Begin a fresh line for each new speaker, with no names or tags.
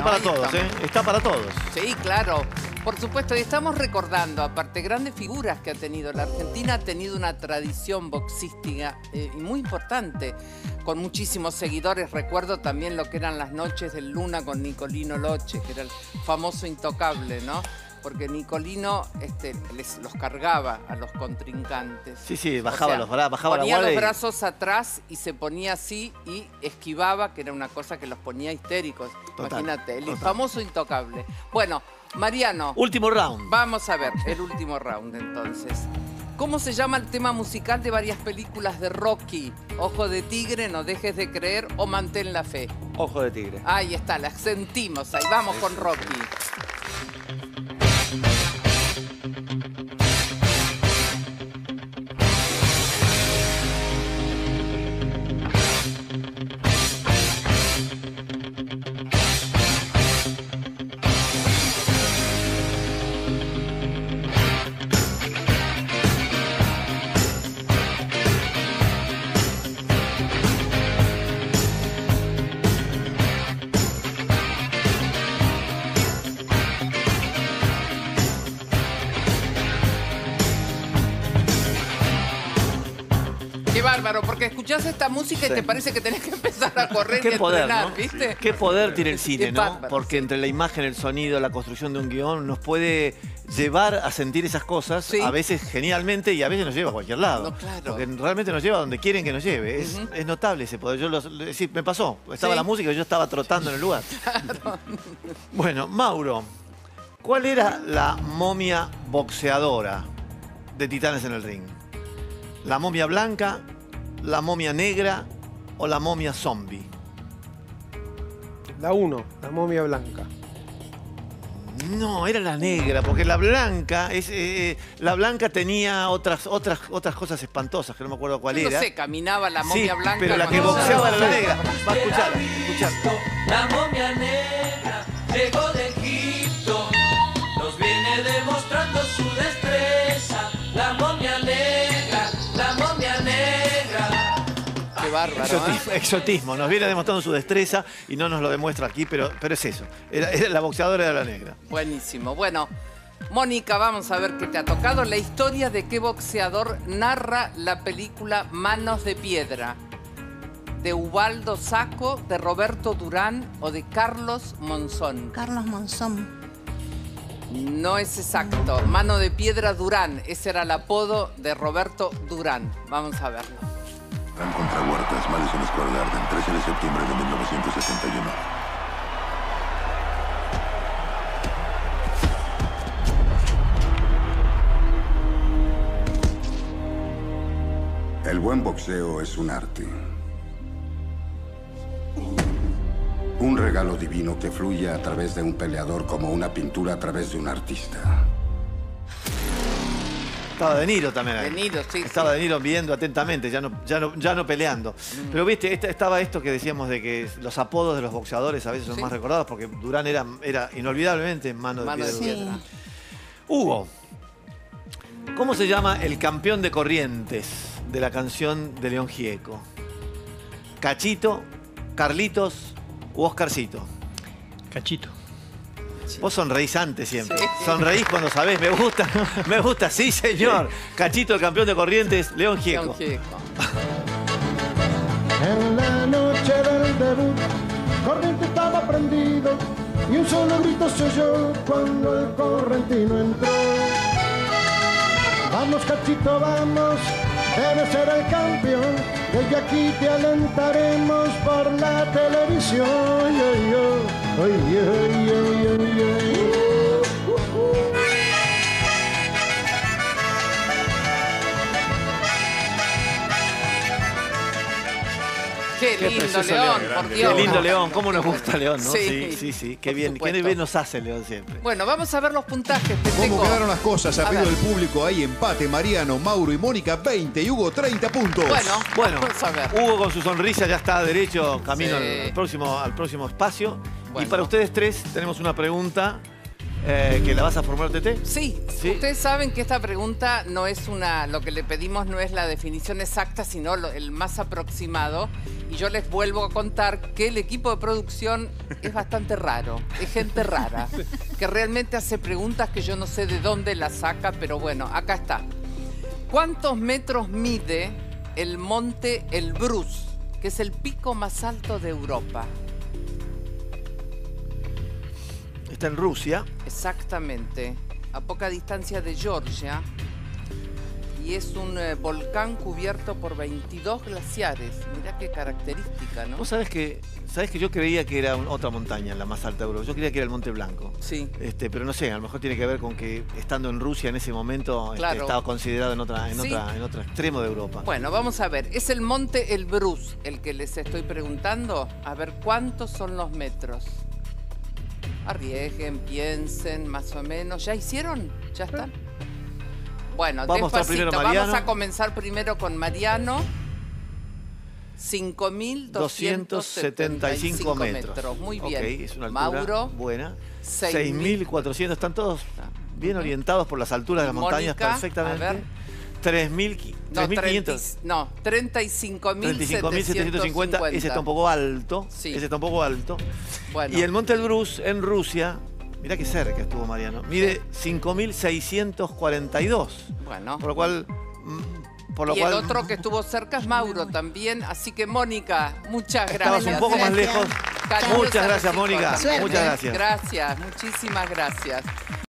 para todos, ¿eh? Está para todos.
Sí, claro. Por supuesto, y estamos recordando, aparte, grandes figuras que ha tenido. La Argentina ha tenido una tradición boxística muy importante, con muchísimos seguidores. Recuerdo también lo que eran las noches del Luna con Nicolino Loche, que era el famoso intocable, ¿no? Porque Nicolino los cargaba a los contrincantes.
Sí, bajaba, bajaba la guardia.
Ponía los brazos atrás y se ponía así y esquivaba, que era una cosa que los ponía histéricos. Imagínate, el famoso intocable. Bueno, Mariano.
Último round.
Vamos a ver el último round, entonces. ¿Cómo se llama el tema musical de varias películas de Rocky? Ojo de tigre, no dejes de creer o mantén la fe.
Ojo de tigre.
Ahí está, la sentimos ahí. Vamos con Rocky. Qué bárbaro, porque escuchás esta música y te parece que tenés que empezar a correr y a entrenar,
¿no?
¿viste?
Qué poder tiene el cine, ¿no?
Bárbaro,
porque entre la imagen, el sonido, la construcción de un guión, nos puede llevar a sentir esas cosas, a veces genialmente y a veces nos lleva a cualquier lado.
No, claro.
Porque realmente nos lleva a donde quieren que nos lleve. Es notable ese poder. Sí, me pasó. Estaba la música y yo estaba trotando en el lugar. Claro. Bueno, Mauro, ¿cuál era la momia boxeadora de Titanes en el Ring? ¿La momia blanca, la momia negra o la momia zombie?
La 1, la momia blanca.
No, era la negra, porque la blanca tenía otras cosas espantosas, que no me acuerdo cuál era.
No sé, caminaba la momia blanca.
Pero la que boxeaba era la negra. Va a escuchar.
La momia negra llegó de Egipto, nos viene demostrando su destreza. La momia negra, la momia negra.
Qué bárbaro.
Exotismo, nos viene demostrando su destreza y no nos lo demuestra aquí, pero es eso. La boxeadora era la negra.
Buenísimo. Bueno, Mónica, vamos a ver qué te ha tocado. La historia de qué boxeador narra la película Manos de Piedra. ¿De Ubaldo Sacco, de Roberto Durán o de Carlos Monzón?
Carlos Monzón.
No es exacto. Mano de Piedra Durán. Ese era el apodo de Roberto Durán. Vamos a verlo.
Van contra Huertas, Madison Square Garden, 13 de septiembre de 1971. El buen boxeo es un arte. Un regalo divino que fluye a través de un peleador como una pintura a través de un artista.
Estaba De Niro también ahí.
De Niro, sí.
Estaba De Niro viendo atentamente, ya no peleando. Pero viste, estaba esto que decíamos de que los apodos de los boxeadores a veces son más recordados, porque Durán era inolvidablemente mano de piedra. Hugo, ¿cómo se llama el campeón de Corrientes de la canción de León Gieco? ¿Cachito, Carlitos u Oscarcito?
Cachito.
Vos sonreís antes siempre. Sí. Sonreís cuando sabés, me gusta, sí señor. Cachito, el campeón de Corrientes, León Gieco.
En la noche del debut, Corrientes estaba prendido y un solo grito se oyó cuando el correntino entró. Vamos Cachito, vamos, debes ser el campeón. Desde aquí te alentaremos por la televisión.
Qué lindo León, por Dios.
Qué lindo León, cómo nos gusta León, ¿no?
Sí.
Qué bien nos hace León siempre.
Bueno, vamos a ver los puntajes.
¿Cómo quedaron las cosas? A pedido del público, hay empate. Mariano, Mauro y Mónica, 20 y Hugo, 30 puntos.
Bueno, vamos a ver. Hugo con su sonrisa ya está derecho, camino al próximo espacio. Bueno. Y para ustedes tres tenemos una pregunta ¿Que la vas a formar TT?
Sí,
Sí.
Ustedes saben que esta pregunta no es lo que le pedimos no es la definición exacta, sino el más aproximado. Y yo les vuelvo a contar que el equipo de producción es bastante raro, es gente rara, que realmente hace preguntas que yo no sé de dónde las saca, pero bueno, acá está. ¿Cuántos metros mide el monte Elbrus, que es el pico más alto de Europa?
Está en Rusia.
Exactamente, a poca distancia de Georgia, y es un volcán cubierto por 22 glaciares. Mirá qué característica, ¿no?
Vos sabés que yo creía que era otra montaña, la más alta de Europa. Yo creía que era el Monte Blanco.
Sí.
Pero no sé, a lo mejor tiene que ver con que estando en Rusia en ese momento
Claro.
estaba considerado en
Sí.
otro extremo de Europa.
Bueno, vamos a ver, es el monte Elbrus el que les estoy preguntando. A ver, ¿cuántos son los metros? Arriesguen, piensen, más o menos. ¿Ya hicieron? ¿Ya están? Bueno,
Vamos a estar
despacito.
primero Mariano.
Vamos a comenzar primero con Mariano. 5.275 metros. Muy bien.
Ok, es una altura
Mauro.
buena.
6.000.
6.400. Están todos bien orientados por las alturas de las montañas
Mónica,
perfectamente.
a ver.
3.500.
No,
35.750. Ese está un poco alto.
Sí.
Ese está un poco alto.
Bueno.
Y el Monte Elbrus en Rusia, mirá qué cerca estuvo Mariano, mide 5.642.
Bueno.
Por lo cual...
Y el otro que estuvo cerca es Mauro también. Así que, Mónica, muchas
estabas
gracias.
un poco más lejos.
Cariños
Muchas
a los
gracias,
chicos.
Mónica.
Suerte.
Muchas gracias.
Gracias, muchísimas gracias.